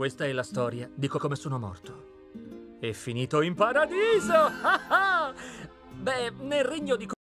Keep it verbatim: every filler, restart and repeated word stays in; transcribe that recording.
questa è la storia di come sono morto. E finito in paradiso! Beh, nel regno di